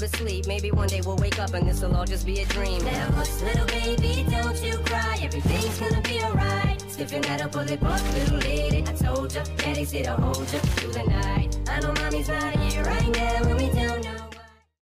to sleep. Maybe one day we'll wake up and this'll all just be a dream. Now hush, little baby, don't you cry. Everything's gonna be alright. Stiffen that up, pull it up, little lady. I told ya, daddy's here to hold ya through the night. I know mommy's not